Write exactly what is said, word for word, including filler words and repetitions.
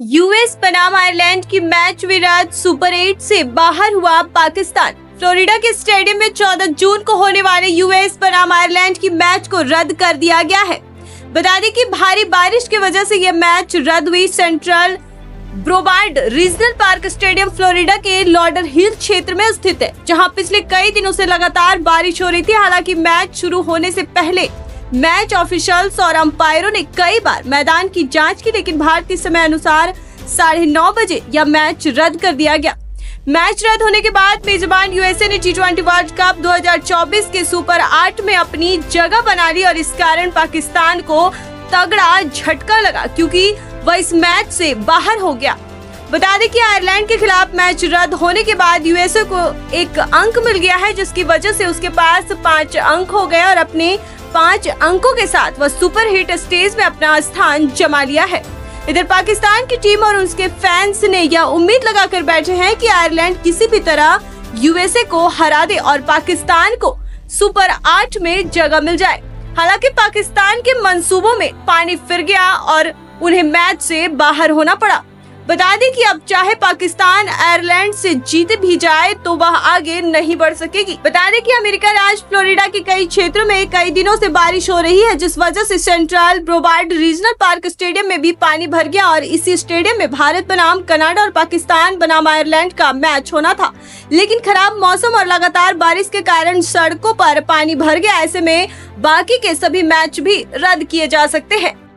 US बनाम Ireland की match Virat super eight से बाहर हुआ पाकिस्तान। फ्लोरिडा के स्टेडियम में चौदह जून को होने वाले यूएस बनाम आयरलैंड की मैच को रद्द कर दिया गया है। बता दें कि भारी बारिश की वजह से यह मैच रद्द हुई। Central Broward regional park stadium Florida के लॉडर हिल क्षेत्र में स्थित है, जहां पिछले कई दिनों से लगातार बारिश हो रही थी। हालांकि मैच शुरू होने से पहले मैच ऑफिशियल्स और अंपायरों ने कई बार मैदान की जांच की, लेकिन भारतीय समय अनुसार साढ़े नौ बजे यह मैच रद्द कर दिया गया। मैच रद्द होने के बाद मेजबान यूएसए ने टी ट्वेंटी वर्ल्ड कप दो हज़ार चौबीस के सुपर आठ में अपनी जगह बना ली और इस कारण पाकिस्तान को तगड़ा झटका लगा, क्योंकि वह इस मैच से बाहर हो गया। बता दें कि आयरलैंड के खिलाफ मैच रद्द होने के बाद यूएसए को एक अंक मिल गया है, जिसकी वजह से उसके पास पांच अंक हो गए और अपने पांच अंकों के साथ वह सुपर हिट स्टेज में अपना स्थान जमा लिया है। इधर पाकिस्तान की टीम और उसके फैंस ने यह उम्मीद लगाकर बैठे हैं कि आयरलैंड किसी भी तरह यूएसए को हरा दे और पाकिस्तान को सुपर आठ में जगह मिल जाए। हालांकि पाकिस्तान के मंसूबों में पानी फिर गया और उन्हें मैच से बाहर होना पड़ा। बता दें कि अब चाहे पाकिस्तान आयरलैंड से जीत भी जाए तो वह आगे नहीं बढ़ सकेगी। बता दें कि अमेरिका राज्य फ्लोरिडा के कई क्षेत्रों में कई दिनों से बारिश हो रही है, जिस वजह से central Broward regional park stadium में भी पानी भर गया और इसी स्टेडियम में भारत बनाम कनाडा और पाकिस्तान बनाम आयरलैंड का मैच होना था। लेकिन खराब मौसम और लगातार बारिश के कारण सड़कों पर पानी भर गया। ऐसे में बाकी के सभी मैच भी रद्द किए जा सकते हैं।